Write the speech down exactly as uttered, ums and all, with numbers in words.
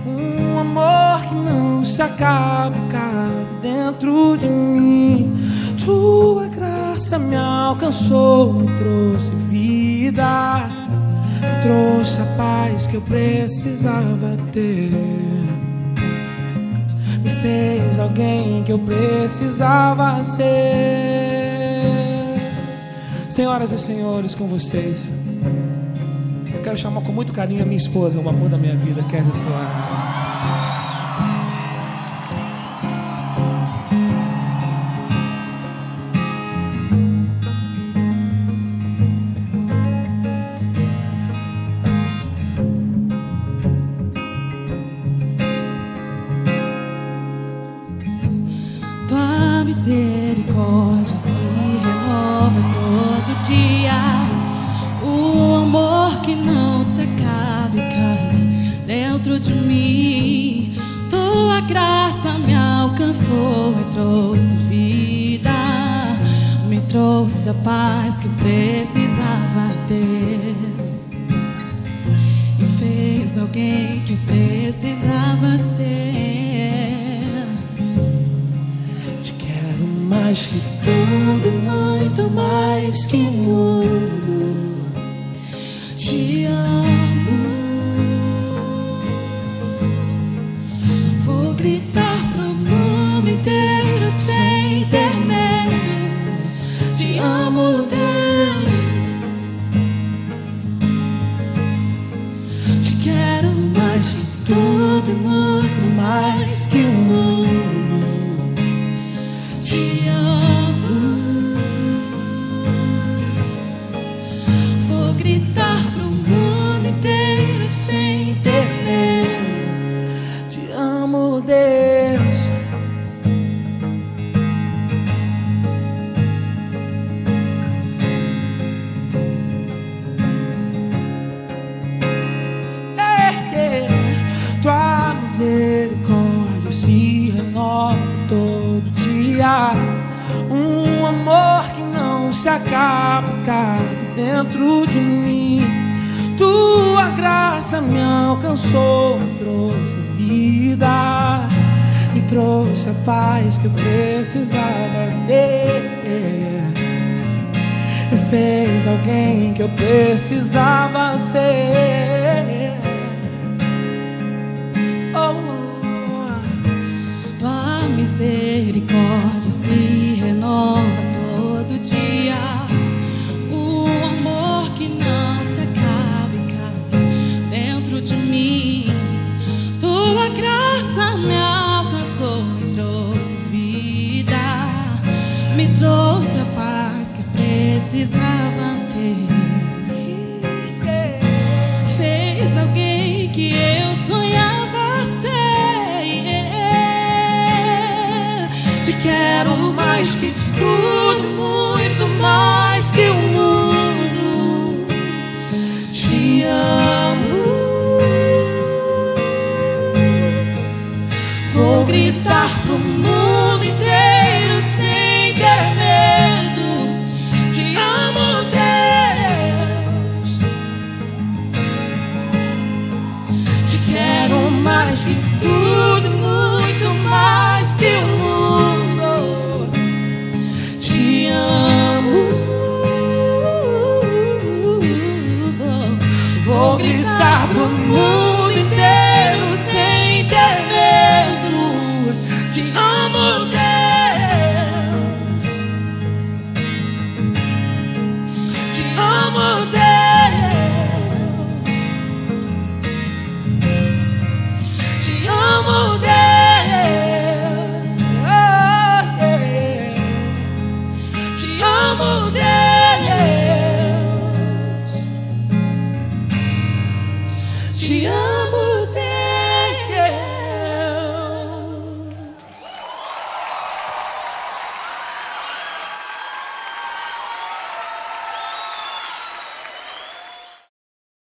Um amor que não se acaba, cabe dentro de mim. Tua graça me alcançou, me trouxe vida, me trouxe a paz que eu precisava ter, me fez alguém que eu precisava ser. Senhoras e senhores, com vocês, eu quero chamar com muito carinho a minha esposa, o amor da minha vida, Kézia Soares. Tua misericórdia se renova todo dia. O amor que não se acaba e cabe dentro de mim. Tua graça me alcançou e trouxe vida, me trouxe a paz que precisava ter, e fez alguém que precisava ser. Mais que tudo e muito mais que mundo, te amo. Vou gritar pro mundo inteiro sem ter medo. Te amo, Deus. Te quero mais que tudo e muito mais que o mundo. Te amo. Vou gritar pro mundo inteiro sem ter medo. Te amo, Deus. É, é. Tua misericórdia se renova todo dia. Um amor que não se acaba, cabe dentro de mim. Tua graça me alcançou, me trouxe vida, me trouxe a paz que eu precisava ter, me fez alguém que eu precisava ser. Tua misericórdia